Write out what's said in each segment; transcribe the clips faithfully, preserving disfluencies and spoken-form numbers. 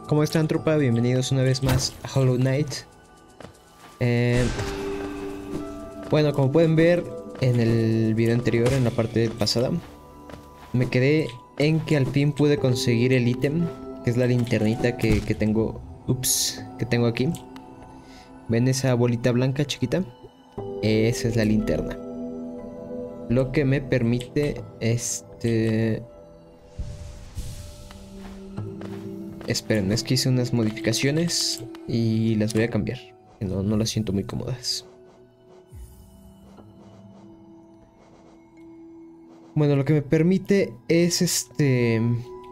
¿Cómo están, tropa? Bienvenidos una vez más a Hollow Knight. Eh, bueno, como pueden ver en el video anterior, en la parte pasada, me quedé en que al fin pude conseguir el ítem, que es la linternita que, que tengo. Ups, que tengo aquí. ¿Ven esa bolita blanca chiquita? Esa es la linterna. Lo que me permite, este... Esperen, es que hice unas modificaciones y las voy a cambiar. No, no las siento muy cómodas. Bueno, lo que me permite es este...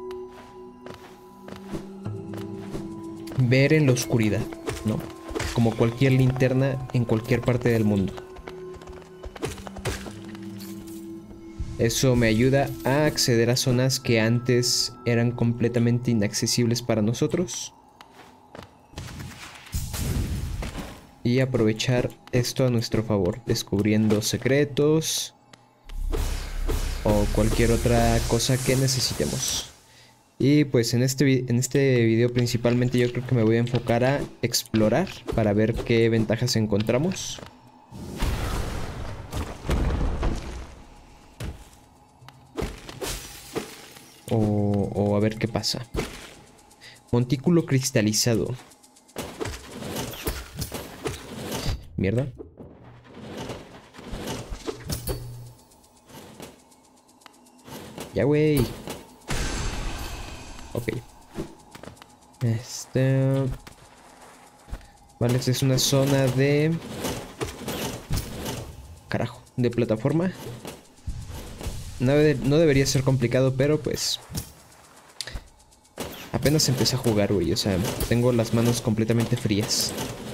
ver en la oscuridad, ¿no? Como cualquier linterna en cualquier parte del mundo. Eso me ayuda a acceder a zonas que antes eran completamente inaccesibles para nosotros. Y aprovechar esto a nuestro favor, descubriendo secretos o cualquier otra cosa que necesitemos. Y pues en este, en este video principalmente yo creo que me voy a enfocar a explorar para ver qué ventajas encontramos. O, o a ver qué pasa. Montículo cristalizado. Mierda. Ya, güey. Ok. Este... Vale, esta es una zona de... Carajo, de plataforma. No, de... no debería ser complicado, pero pues... Apenas empecé a jugar, güey. O sea, tengo las manos completamente frías.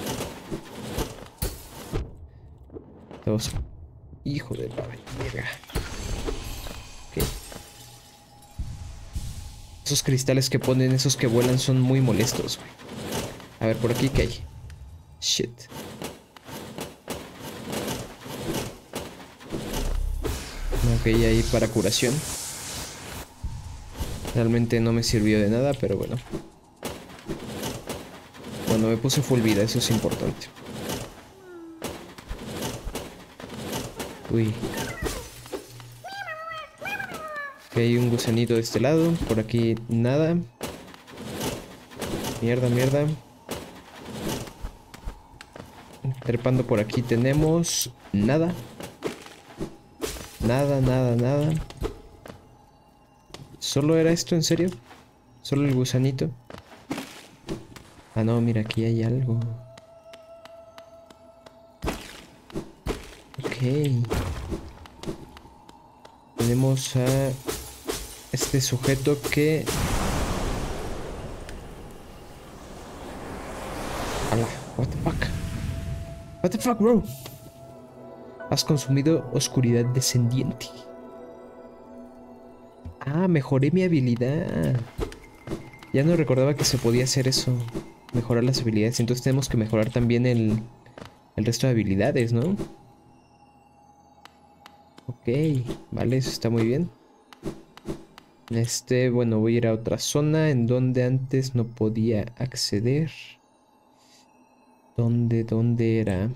Dos. Hijo de la verga. Ok. Esos cristales que ponen, esos que vuelan, son muy molestos, güey. A ver, por aquí, ¿qué hay? Shit. Ok, ahí para curación. Realmente no me sirvió de nada, pero bueno. Bueno, me puse full vida, eso es importante. Uy. Ok, hay un gusanito de este lado. Por aquí nada. Mierda, mierda. Trepando por aquí tenemos nada. Nada, nada, nada. ¿Solo era esto, en serio? ¿Solo el gusanito? Ah, no, mira, aquí hay algo. Ok. Tenemos a este sujeto que... ¡Hala! What the fuck? What the fuck, bro? Has consumido oscuridad descendiente. Ah, mejoré mi habilidad. Ya no recordaba que se podía hacer eso. Mejorar las habilidades. Entonces tenemos que mejorar también el, el resto de habilidades, ¿no? Ok, vale, eso está muy bien. Este, bueno, voy a ir a otra zona en donde antes no podía acceder. ¿Dónde, dónde era?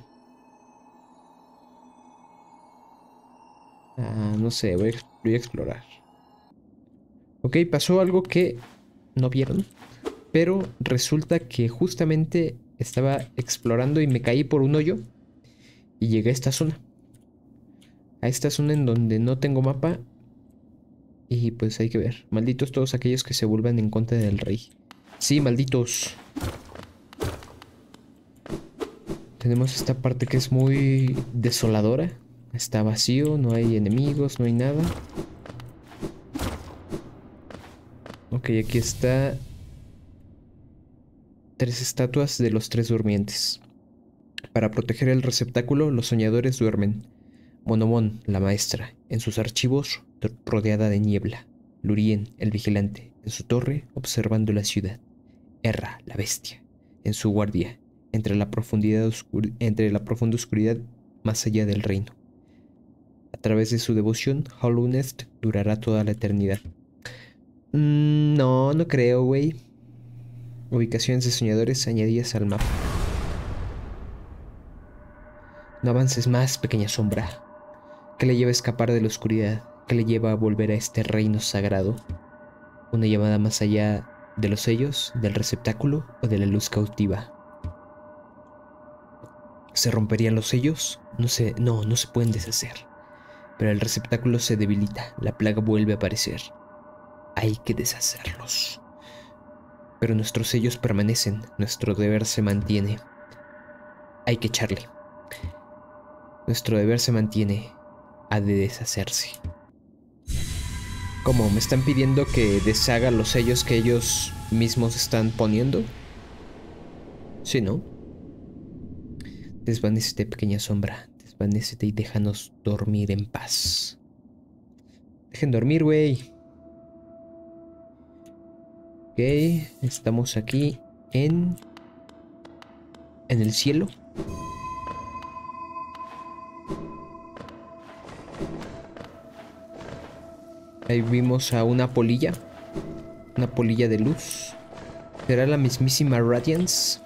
Ah, no sé, voy a, voy a explorar. Ok, pasó algo que no vieron. Pero resulta que justamente estaba explorando y me caí por un hoyo. Y llegué a esta zona. A esta zona en donde no tengo mapa. Y pues hay que ver. Malditos todos aquellos que se vuelvan en contra del rey. Sí, malditos. Tenemos esta parte que es muy desoladora. Está vacío, no hay enemigos, no hay nada. Ok, aquí está. Tres estatuas de los tres durmientes. Para proteger el receptáculo, los soñadores duermen. Monomón, la maestra, en sus archivos, rodeada de niebla. Lurien, el vigilante, en su torre, observando la ciudad. Erra, la bestia, en su guardia, entre la profundidad oscur- entre la profunda oscuridad más allá del reino. A través de su devoción, Hollow Knight durará toda la eternidad. Mm, no, no creo, güey. Ubicaciones de soñadores añadidas al mapa. No avances más, pequeña sombra. ¿Qué le lleva a escapar de la oscuridad? ¿Qué le lleva a volver a este reino sagrado? ¿Una llamada más allá de los sellos, del receptáculo o de la luz cautiva? ¿Se romperían los sellos? No se, no, no se pueden deshacer. Pero el receptáculo se debilita, la plaga vuelve a aparecer. Hay que deshacerlos. Pero nuestros sellos permanecen, nuestro deber se mantiene. Hay que echarle. Nuestro deber se mantiene. Ha de deshacerse. ¿Cómo? ¿Me están pidiendo que deshaga los sellos que ellos mismos están poniendo? Sí, ¿no? Desvanécete, pequeña sombra. Desvanécete y déjanos dormir en paz. Dejen dormir, güey. Ok, estamos aquí en... en el cielo. Ahí vimos a una polilla. Una polilla de luz. ¿Será la mismísima Radiance?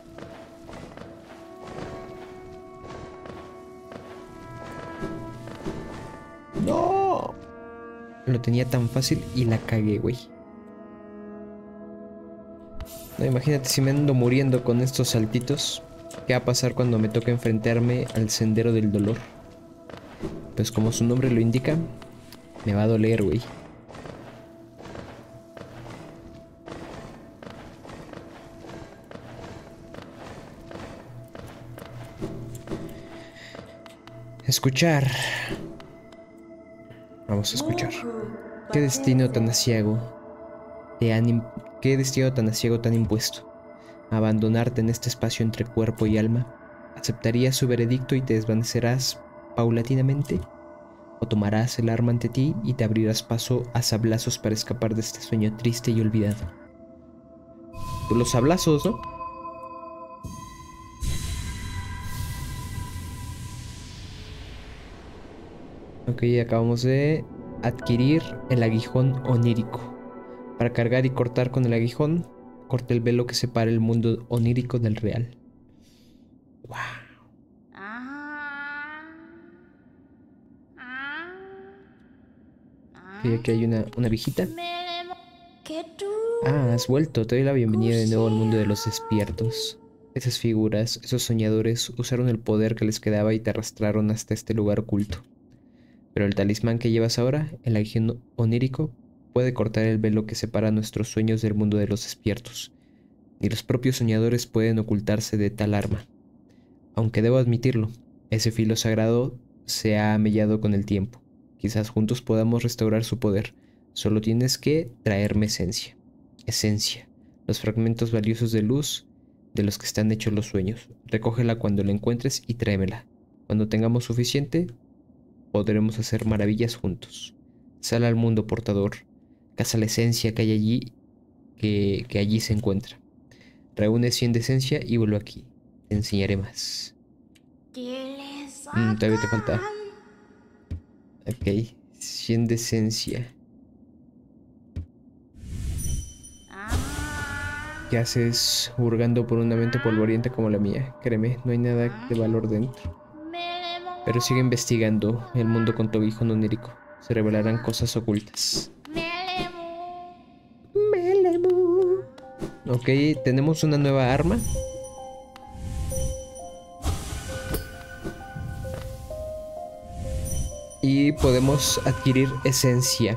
¡No! Lo tenía tan fácil y la cagué, güey. No, imagínate si me ando muriendo con estos saltitos. ¿Qué va a pasar cuando me toque enfrentarme al sendero del dolor? Pues como su nombre lo indica, me va a doler, güey. Escuchar. Vamos a escuchar. ¿Qué destino tan aciago te han ¿Qué destino tan aciago te han impuesto? Abandonarte en este espacio entre cuerpo y alma. ¿Aceptarías su veredicto y te desvanecerás paulatinamente? ¿O tomarás el arma ante ti y te abrirás paso a sablazos para escapar de este sueño triste y olvidado? Pues los sablazos, ¿no? Ok, acabamos de adquirir el aguijón onírico. Para cargar y cortar con el aguijón, corta el velo que separa el mundo onírico del real. Wow. Ok, aquí hay una, una viejita. Ah, has vuelto. Te doy la bienvenida de nuevo al mundo de los despiertos. Esas figuras, esos soñadores, usaron el poder que les quedaba y te arrastraron hasta este lugar oculto. Pero el talismán que llevas ahora, el aguijón onírico, puede cortar el velo que separa nuestros sueños del mundo de los despiertos. Ni los propios soñadores pueden ocultarse de tal arma. Aunque debo admitirlo, ese filo sagrado se ha mellado con el tiempo. Quizás juntos podamos restaurar su poder. Solo tienes que traerme esencia. Esencia. Los fragmentos valiosos de luz de los que están hechos los sueños. Recógela cuando la encuentres y tráemela. Cuando tengamos suficiente, podremos hacer maravillas juntos. Sal al mundo, portador. Caza la esencia que hay allí, que, que allí se encuentra. Reúne cien de esencia y vuelve aquí. Te enseñaré más. Mm, todavía te falta. Ok, cien de esencia. ¿Qué haces hurgando por una mente polvorienta como la mía? Créeme, no hay nada de valor dentro. Pero sigue investigando el mundo con tu aguijón onírico. Se revelarán cosas ocultas. Melemu. Ok, tenemos una nueva arma. Y podemos adquirir esencia.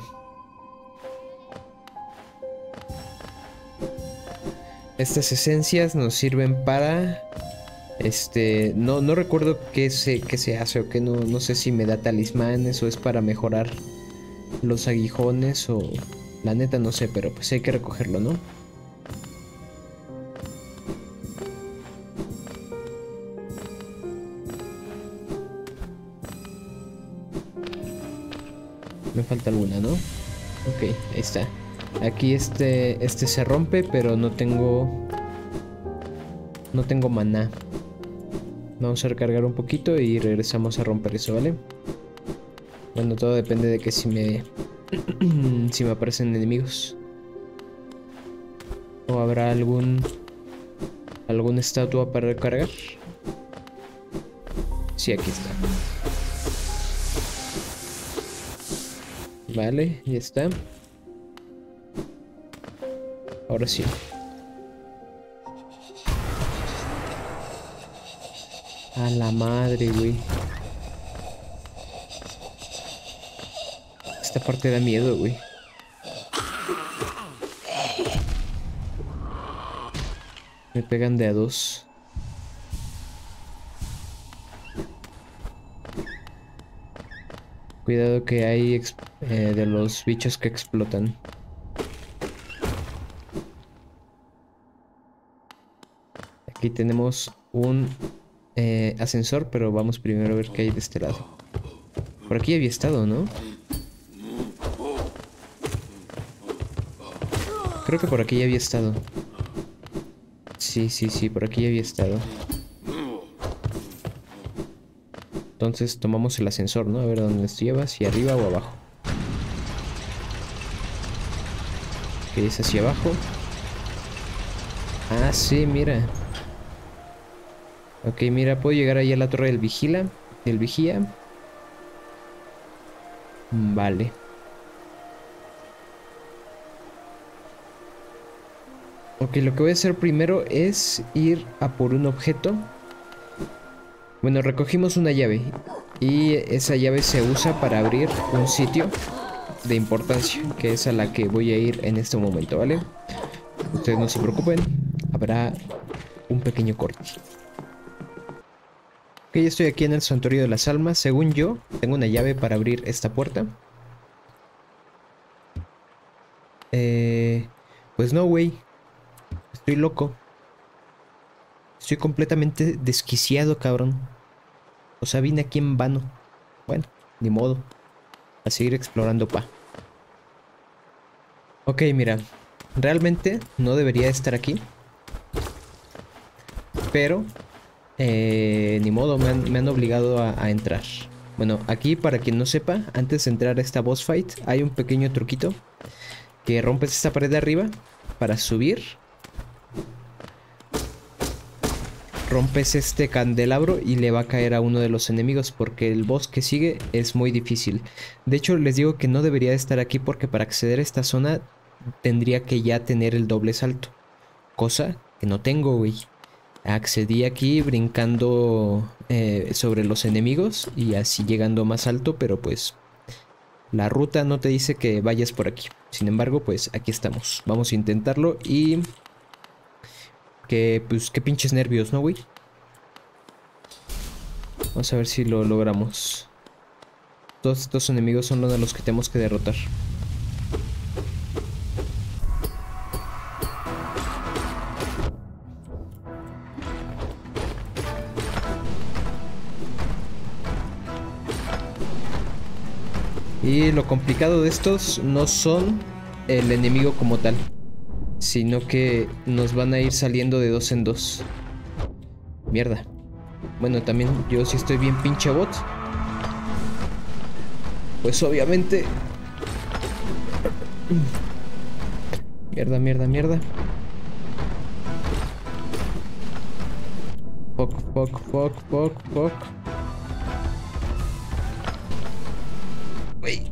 Estas esencias nos sirven para... Este... No, no recuerdo qué se, qué se hace o qué no... No sé si me da talismanes o es para mejorar los aguijones o... La neta no sé, pero pues hay que recogerlo, ¿no? Me falta alguna, ¿no? Ok, ahí está. Aquí este, este se rompe, pero no tengo... No tengo maná. Vamos a recargar un poquito y regresamos a romper eso, ¿vale? Bueno, todo depende de que si me... si me aparecen enemigos. O habrá algún... ¿Alguna estatua para recargar? Sí, aquí está. Vale, ya está. Ahora sí. A la madre, güey. Esta parte da miedo, güey. Me pegan de a dos. Cuidado que hay eh, de los bichos que explotan. Aquí tenemos un eh, ascensor, pero vamos primero a ver qué hay de este lado. Por aquí había estado, ¿no? Creo que por aquí ya había estado. Sí, sí, sí, por aquí ya había estado. Entonces tomamos el ascensor, ¿no? A ver dónde nos lleva, si arriba o abajo. Ok, es hacia abajo. Ah, sí, mira. Ok, mira, puedo llegar ahí a la torre del vigila. Del vigía. Vale. Ok, lo que voy a hacer primero es ir a por un objeto. Bueno, recogimos una llave. Y esa llave se usa para abrir un sitio de importancia, que es a la que voy a ir en este momento, ¿vale? Ustedes no se preocupen, habrá un pequeño corte. Ok, ya estoy aquí en el santuario de las almas. Según yo, tengo una llave para abrir esta puerta. Eh... Pues no, güey. Estoy loco. Estoy completamente desquiciado, cabrón. O sea, vine aquí en vano. Bueno, ni modo. A seguir explorando, pa. Ok, mira. Realmente no debería estar aquí. Pero... Eh, ni modo, me han, me han obligado a, a entrar. Bueno, aquí para quien no sepa, antes de entrar a esta boss fight, hay un pequeño truquito. Que rompes esta pared de arriba para subir. Rompes este candelabro y le va a caer a uno de los enemigos, porque el boss que sigue es muy difícil. De hecho, les digo que no debería estar aquí porque para acceder a esta zona tendría que ya tener el doble salto. Cosa que no tengo, güey. Accedí aquí brincando eh, sobre los enemigos y así llegando más alto, pero pues la ruta no te dice que vayas por aquí. Sin embargo, pues aquí estamos. Vamos a intentarlo y... Que pues qué pinches nervios, ¿no, güey? Vamos a ver si lo logramos. Todos estos enemigos son uno de los que tenemos que derrotar. Y lo complicado de estos no son el enemigo como tal, sino que nos van a ir saliendo de dos en dos. Mierda. Bueno, también yo sí estoy bien pinche bot. Pues obviamente... Mierda, mierda, mierda. Fuck, fuck, fuck, fuck, fuck. Wey.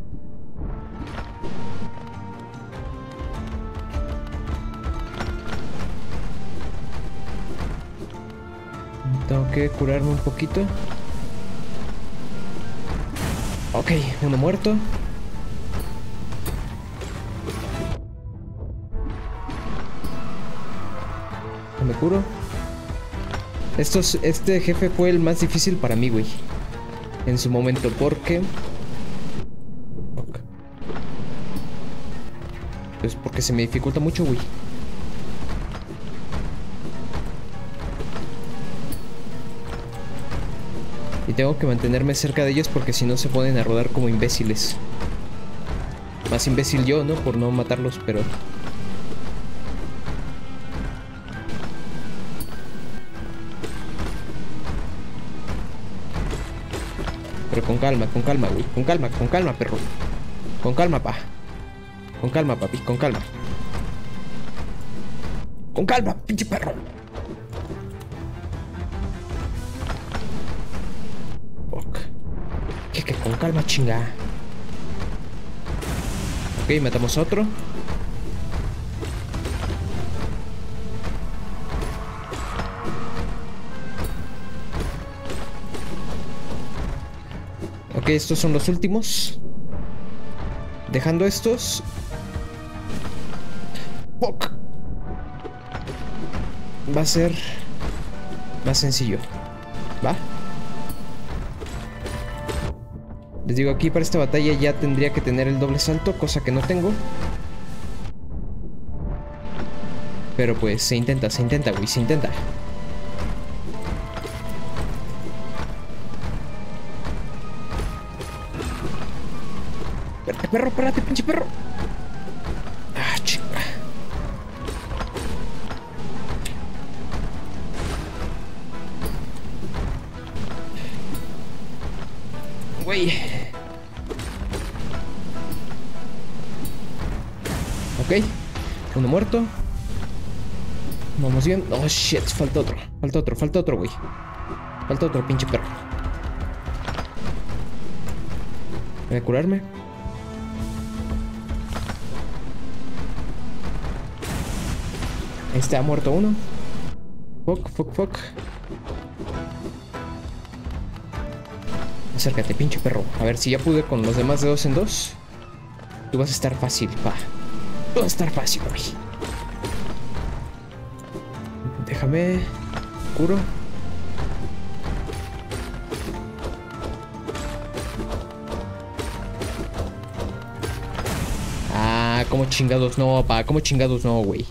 Tengo que curarme un poquito. Ok, uno muerto. No me curo. Estos, este jefe fue el más difícil para mí, güey. En su momento, porque... Okay. Pues porque se me dificulta mucho, güey. Y tengo que mantenerme cerca de ellos porque si no se ponen a rodar como imbéciles. Más imbécil yo, ¿no? Por no matarlos, pero... Pero con calma, con calma, güey. Con calma, con calma, perro. Con calma, pa. Con calma, papi, con calma. Con calma, pinche perro. calma, chinga. Ok, matamos a otro. Ok, estos son los últimos. Dejando estos. Fuck. Va a ser más sencillo. ¿Va? Les digo, aquí para esta batalla ya tendría que tener el doble salto, cosa que no tengo. Pero pues se intenta, se intenta, güey, se intenta. Espérate, perro, espérate, pinche perro. Ah, chinga. Güey. Ok. Uno muerto. Vamos bien. Oh, shit. Falta otro. Falta otro, falta otro, güey. Falta otro, pinche perro. Voy a curarme. Está muerto uno. Fuck, fuck, fuck. Acércate, pinche perro. A ver si ya pude con los demás de dos en dos. Tú vas a estar fácil, pa. Tú vas a estar fácil, güey. Déjame. Curo. Ah, como chingados no, pa. Como chingados no, güey.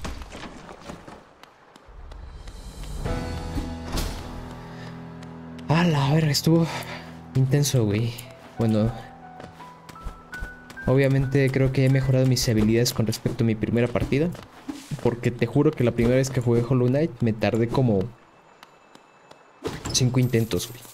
A la verga, estuvo intenso, güey. Bueno, obviamente creo que he mejorado mis habilidades con respecto a mi primera partida. Porque te juro que la primera vez que jugué Hollow Knight me tardé como cinco intentos, güey.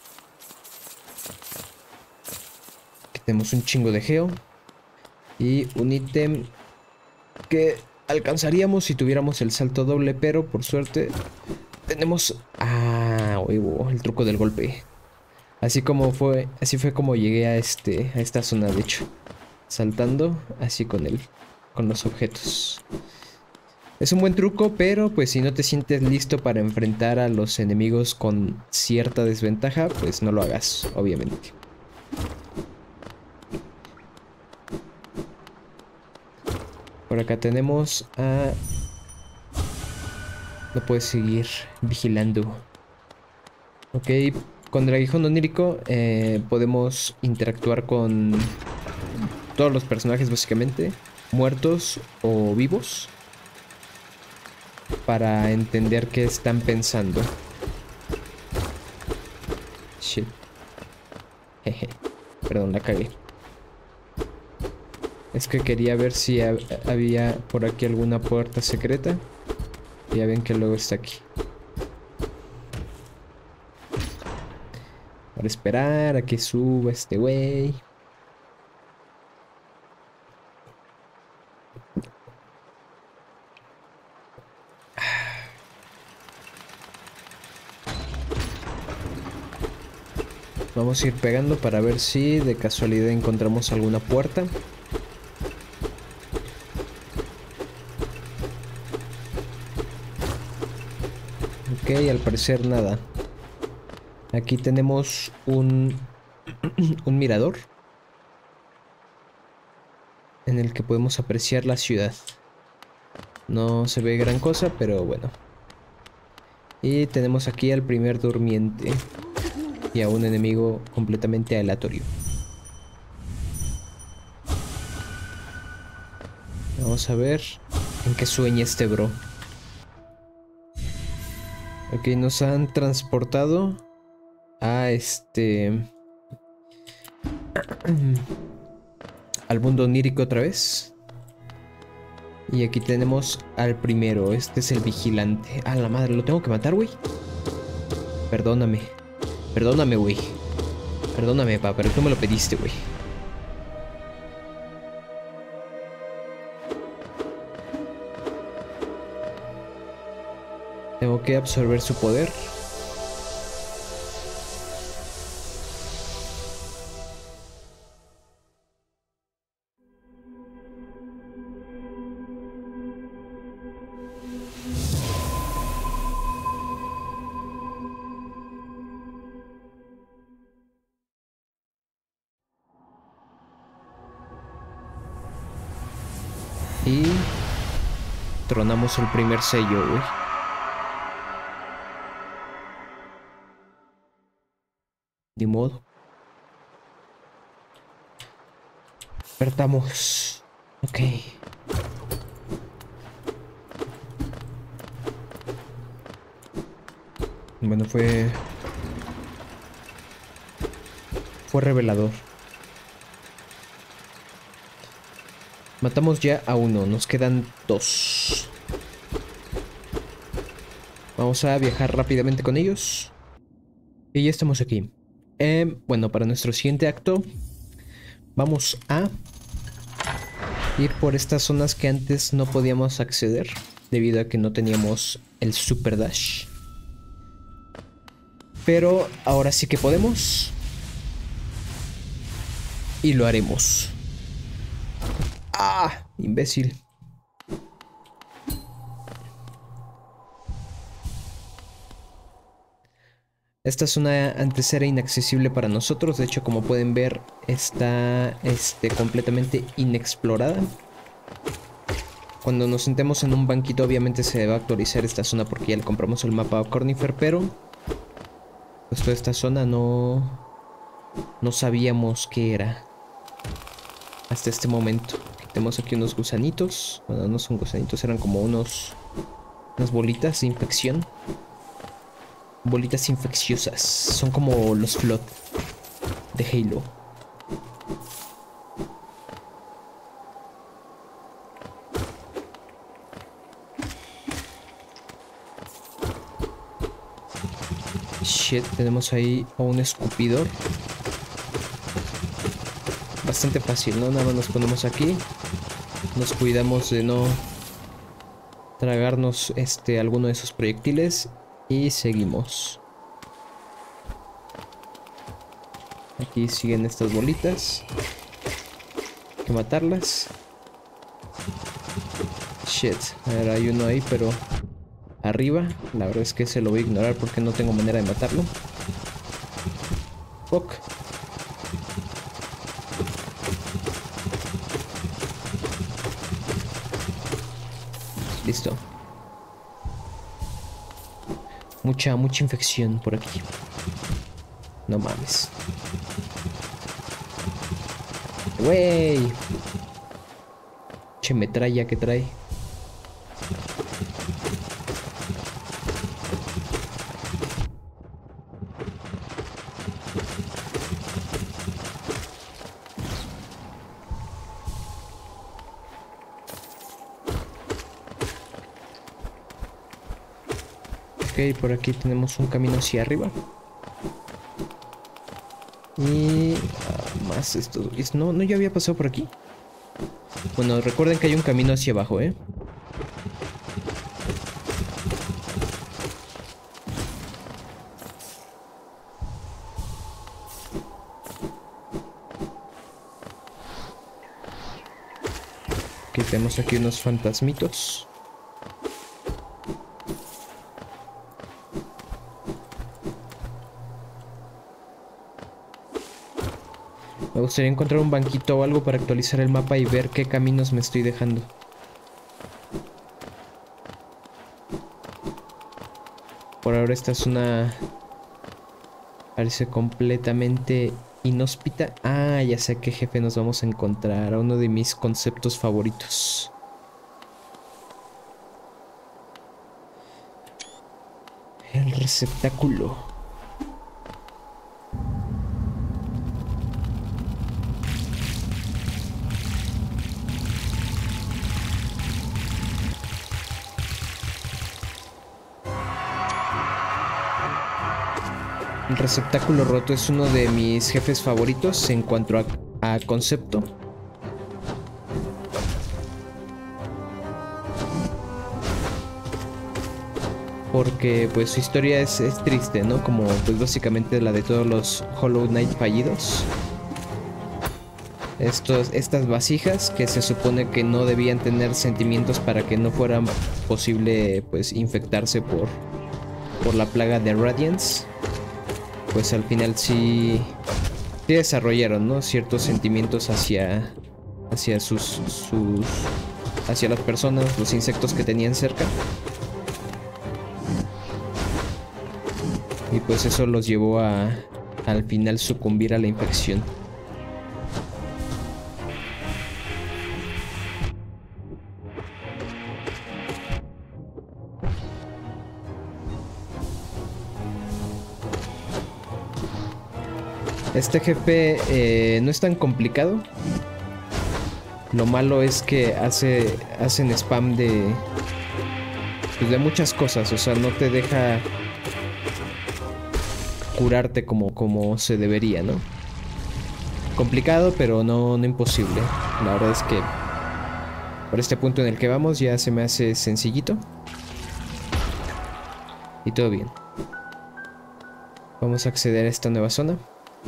Aquí tenemos un chingo de geo. Y un ítem que alcanzaríamos si tuviéramos el salto doble, pero por suerte tenemos... Ah, huevo, el truco del golpe. Así como fue, así fue como llegué a este, a esta zona, de hecho. Saltando así con él, con los objetos. Es un buen truco, pero pues si no te sientes listo para enfrentar a los enemigos con cierta desventaja, pues no lo hagas, obviamente. Por acá tenemos a... No puedes seguir vigilando. Ok, con el aguijón onírico eh, podemos interactuar con todos los personajes básicamente, muertos o vivos, para entender qué están pensando. Shit. Jeje. Perdón, la cagué. Es que quería ver si ha había por aquí alguna puerta secreta. Ya ven que luego está aquí. Para esperar a que suba este güey. Vamos a ir pegando para ver si de casualidad encontramos alguna puerta. Ok, al parecer nada. Aquí tenemos un, un mirador en el que podemos apreciar la ciudad. No se ve gran cosa, pero bueno. Y tenemos aquí al primer durmiente y a un enemigo completamente aleatorio. Vamos a ver en qué sueña este bro. Ok, nos han transportado a este... al mundo onírico otra vez. Y aquí tenemos al primero. Este es el vigilante. A la madre, ¿lo tengo que matar, güey? Perdóname. Perdóname, güey. Perdóname, pa, pero tú me lo pediste, güey. Tengo que absorber su poder. tronamos el primer sello, güey. Ni modo. Despertamos. Ok. Bueno, fue... Fue revelador. Matamos ya a uno, nos quedan dos. Vamos a viajar rápidamente con ellos. Y ya estamos aquí. Eh, bueno, para nuestro siguiente acto vamos a ir por estas zonas que antes no podíamos acceder debido a que no teníamos el Super Dash. Pero ahora sí que podemos. Y lo haremos. ¡Ah! Imbécil. Esta zona antes era inaccesible para nosotros. De hecho, como pueden ver, está este, completamente inexplorada. Cuando nos sentemos en un banquito, obviamente se va a actualizar esta zona porque ya le compramos el mapa a Cornifer, pero pues toda esta zona no, no sabíamos qué era hasta este momento. Tenemos aquí unos gusanitos. Bueno, no son gusanitos, eran como unos unas bolitas de infección. Bolitas infecciosas. Son como los Flood de Halo. Shit, tenemos ahí a un escupidor. Bastante fácil, ¿no? Nada más nos ponemos aquí. Nos cuidamos de no tragarnos este alguno de esos proyectiles. Y seguimos. Aquí siguen estas bolitas. Hay que matarlas. Shit. A ver, hay uno ahí, pero arriba. La verdad es que se lo voy a ignorar porque no tengo manera de matarlo. Fuck. Listo. Mucha, mucha infección por aquí. No mames. Wey. Che metralla que trae. Ok, por aquí tenemos un camino hacia arriba. Y... Uh, más esto. No, no, ya había pasado por aquí. Bueno, recuerden que hay un camino hacia abajo, ¿eh? Ok, tenemos aquí unos fantasmitos. Me gustaría encontrar un banquito o algo para actualizar el mapa y ver qué caminos me estoy dejando. Por ahora esta es una... parece completamente inhóspita. Ah, ya sé a qué jefe nos vamos a encontrar. A uno de mis conceptos favoritos. El receptáculo. El receptáculo roto es uno de mis jefes favoritos en cuanto a, a concepto. Porque pues su historia es, es triste, ¿no? Como pues básicamente la de todos los Hollow Knight fallidos. Estos, estas vasijas que se supone que no debían tener sentimientos para que no fuera posible pues infectarse por, por la plaga de Radiance. Pues al final sí, sí desarrollaron, ¿no? Ciertos sentimientos hacia, hacia sus, sus, hacia las personas, los insectos que tenían cerca. Y pues eso los llevó a al final sucumbir a la infección. Este jefe eh, no es tan complicado. Lo malo es que hace hacen spam de pues de muchas cosas, o sea, no te deja curarte como, como se debería, ¿no? Complicado, pero no, no imposible. La verdad es que por este punto en el que vamos ya se me hace sencillito. Y todo bien. Vamos a acceder a esta nueva zona.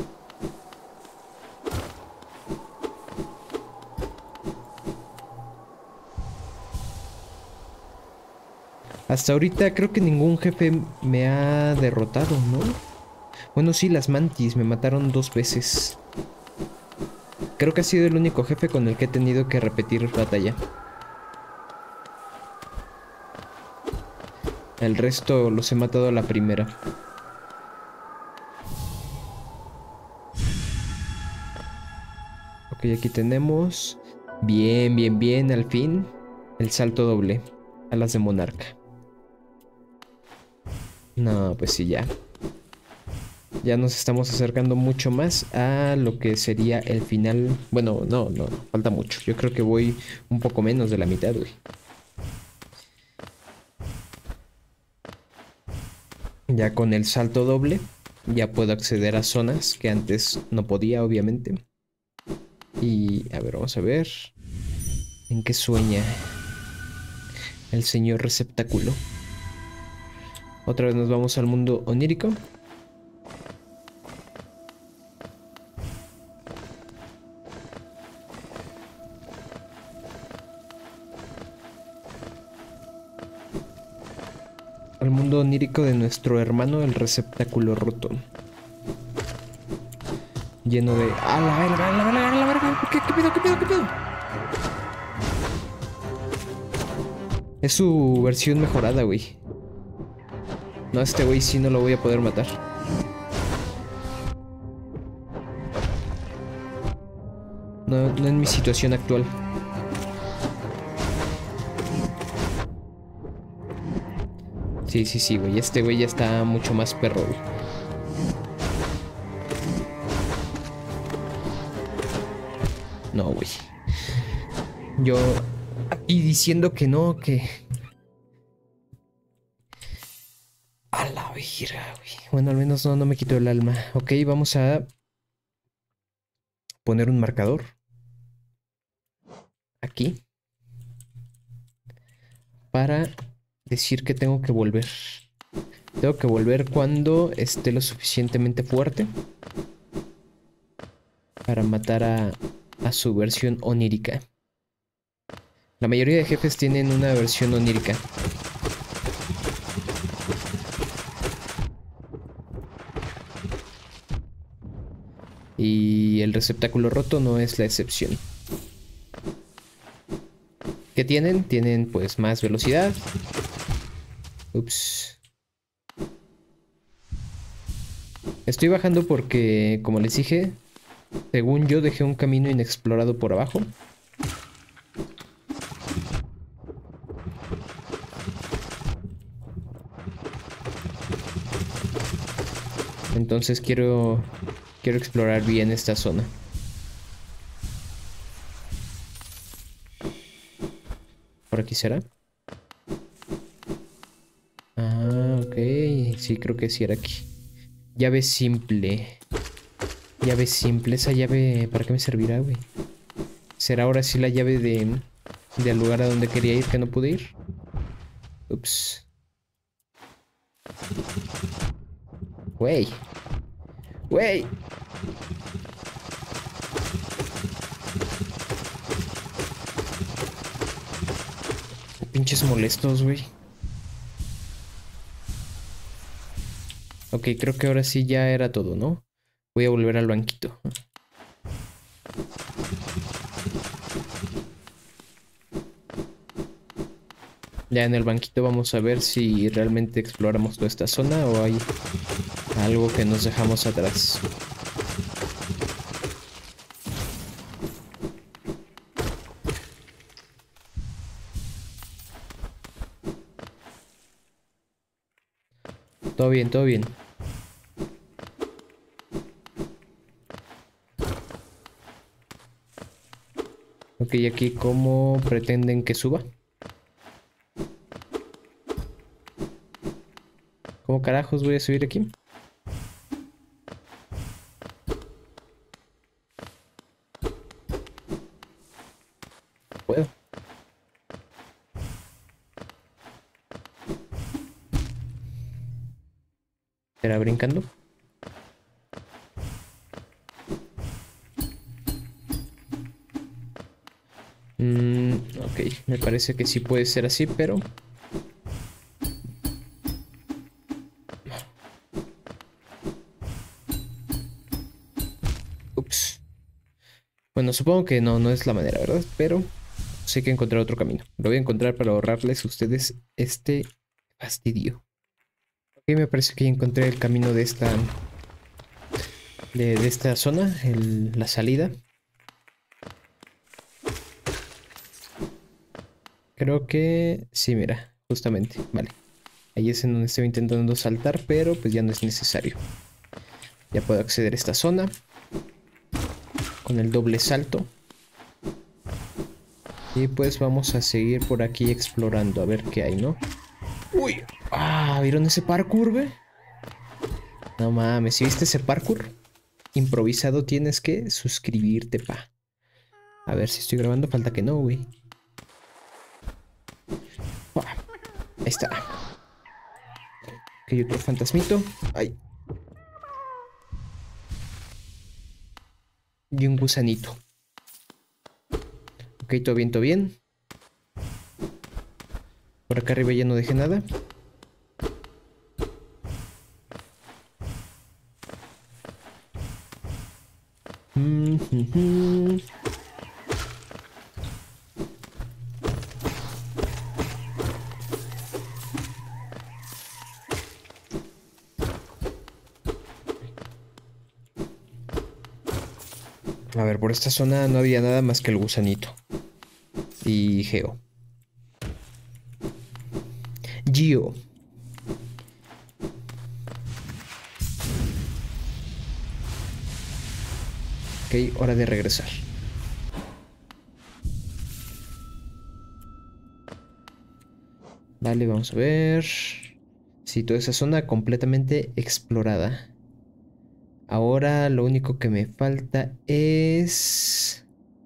Hasta ahorita creo que ningún jefe me ha derrotado, ¿no? Bueno, sí, las mantis me mataron dos veces. Creo que ha sido el único jefe con el que he tenido que repetir batalla. El resto los he matado a la primera. Ok, aquí tenemos... Bien, bien, bien, al fin. El salto doble. Alas de monarca. No, pues sí, ya. Ya nos estamos acercando mucho más a lo que sería el final. Bueno, no, no, falta mucho. Yo creo que voy un poco menos de la mitad, güey. Ya con el salto doble, ya puedo acceder a zonas que antes no podía, obviamente. Y, a ver, vamos a ver. ¿En qué sueña el señor receptáculo? Otra vez nos vamos al mundo onírico. Al mundo onírico de nuestro hermano el receptáculo roto. Lleno de... ¡Ah, la verga, la verga, la verga! ¿Qué, qué pedo, qué pedo, qué pedo? Es su versión mejorada, güey. No, este güey sí no lo voy a poder matar. No, no en mi situación actual. Sí, sí, sí, güey. Este güey ya está mucho más perro, güey. No, güey. Yo aquí diciendo que no, que... A la verga, güey. Bueno, al menos no, no me quito el alma. Ok, vamos a poner un marcador. Aquí. Para decir que tengo que volver. Tengo que volver cuando esté lo suficientemente fuerte para matar a, a su versión onírica. La mayoría de jefes tienen una versión onírica. Y el receptáculo roto no es la excepción. ¿Qué tienen? Tienen pues más velocidad. Ups. Estoy bajando porque, como les dije, según yo dejé un camino inexplorado por abajo. Entonces quiero quiero explorar bien esta zona. ¿Por aquí será? Ah, ok. Sí, creo que sí era aquí. Llave simple. Llave simple. Esa llave, ¿para qué me servirá, güey? ¿Será ahora sí la llave de del lugar a donde quería ir que no pude ir? Ups. Güey. Güey. Pinches molestos, güey. Ok, creo que ahora sí ya era todo, ¿no? Voy a volver al banquito. Ya en el banquito vamos a ver si realmente exploramos toda esta zona o hay algo que nos dejamos atrás. Todo bien, todo bien. Ok, aquí cómo pretenden que suba. ¿Cómo carajos voy a subir aquí? Puedo. ¿Será brincando? Mm, ok, me parece que sí puede ser así, pero... Ups. Bueno, supongo que no, no es la manera, ¿verdad? Pero sí hay que encontrar otro camino. Lo voy a encontrar para ahorrarles a ustedes este fastidio. Ok, me parece que ya encontré el camino de esta... De, de esta zona, el- la salida. Creo que... Sí, mira, justamente, vale. Ahí es en donde estoy intentando saltar, pero pues ya no es necesario. Ya puedo acceder a esta zona con el doble salto. Y pues vamos a seguir por aquí explorando a ver qué hay, ¿no? Uy, ah, ¿vieron ese parkour, güey? No mames, si viste ese parkour improvisado tienes que suscribirte, pa. A ver si estoy grabando, falta que no, güey. Ah, ahí está. Ok, otro fantasmito. Ay. Y un gusanito. Ok, todo bien, todo bien. Por acá arriba ya no dejé nada. Mm -hmm. A ver, por esta zona no había nada más que el gusanito. Y Geo. Gio. Ok, hora de regresar. Vale, vamos a ver. Sí, toda esa zona completamente explorada. Ahora lo único que me falta es...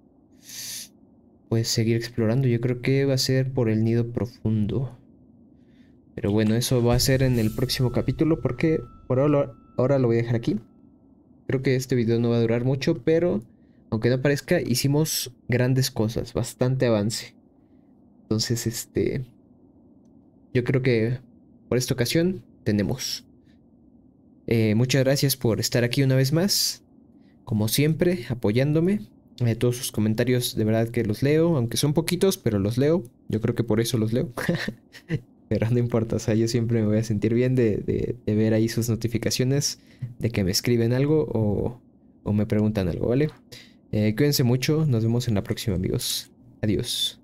Pues seguir explorando. Yo creo que va a ser por el nido profundo. Pero bueno, eso va a ser en el próximo capítulo porque por ahora, ahora lo voy a dejar aquí. Creo que este video no va a durar mucho, pero aunque no parezca, hicimos grandes cosas, bastante avance. Entonces, este, yo creo que por esta ocasión tenemos. Eh, muchas gracias por estar aquí una vez más, como siempre, apoyándome. Eh, todos sus comentarios de verdad que los leo, aunque son poquitos, pero los leo. Yo creo que por eso los leo. Pero no importa, o sea, yo siempre me voy a sentir bien de, de, de ver ahí sus notificaciones de que me escriben algo o, o me preguntan algo, ¿vale? Eh, cuídense mucho, nos vemos en la próxima, amigos. Adiós.